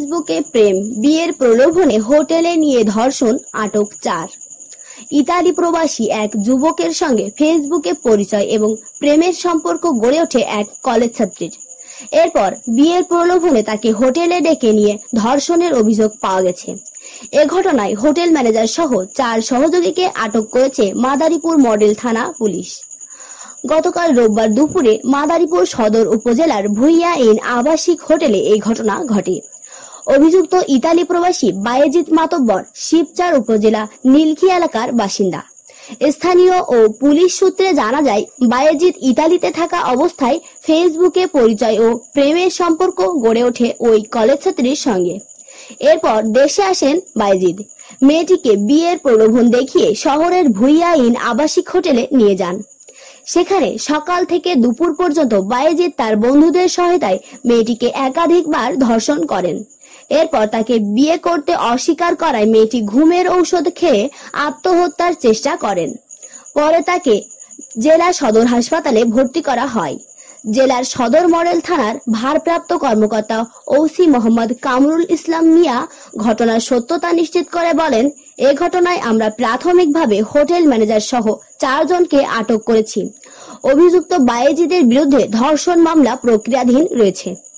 ফেসবুকে প্রেম, বিয়ের প্রলোভনে হোটেলে নিয়ে ধর্ষণ, আটক 4। ইতালি প্রবাসী এক যুবকের সঙ্গে ফেসবুকে পরিচয় এবং প্রেমের সম্পর্ক গড়ে ওঠে এক কলেজ ছাত্রীর। এরপর বিয়ের প্রলোভনে তাকে হোটেলে ডেকে নিয়ে ধর্ষণের অভিযোগ পাওয়া গেছে। এ ঘটনায় হোটেল ম্যানেজার সহ 4 সহযোগীকে আটক করেছে মাদারীপুর মডেল থানা পুলিশ। গতকাল রোববার দুপুরে মাদারীপুর সদর উপজেলার ভুইয়া ইন আবাসিক হোটেলে এই ঘটনা ঘটে। অভিযুক্ত ইতালি প্রবাসী বায়েজিদ মাতব্বর শিবচর উপজেলা নীলখি এলাকার বাসিন্দা। স্থানীয় ও পুলিশ সূত্রে জানা যায়, বায়েজিদ ইতালিতে থাকা অবস্থায় ফেসবুকে পরিচয় ও প্রেমের সম্পর্ক গড়ে ওঠে ওই কলেজ ছাত্রীর সঙ্গে। এরপর দেশে আসেন বায়েজিদ। মেয়েটিকে বিয়ের প্রলোভন দেখিয়ে শহরের ভুইয়া ইন আবাসিক হোটেলে নিয়ে যান। সেখানে সকাল থেকে দুপুর পর্যন্ত বায়েজিদ তার বন্ধুদের সহায়তায় মেয়েটিকে একাধিকবার ধর্ষণ করেন। এরপর তাকে বিয়ে করতে অস্বীকার করায় মেয়েটি ঘুমের ঔষধ খেয়ে আত্মহত্যার চেষ্টা করেন। পরে তাকে জেলা সদর হাসপাতালে ভর্তি করা হয়। জেলার সদর মডেল থানার ভারপ্রাপ্ত কর্মকর্তা ওসি মোহাম্মদ কামরুল ইসলাম মিয়া ঘটনার সত্যতা নিশ্চিত করে বলেন, এ ঘটনায় আমরা প্রাথমিকভাবে হোটেল ম্যানেজার সহ 4 জনকে আটক করেছি। অভিযুক্ত বায়েজিদের বিরুদ্ধে ধর্ষণ মামলা প্রক্রিয়াধীন রয়েছে।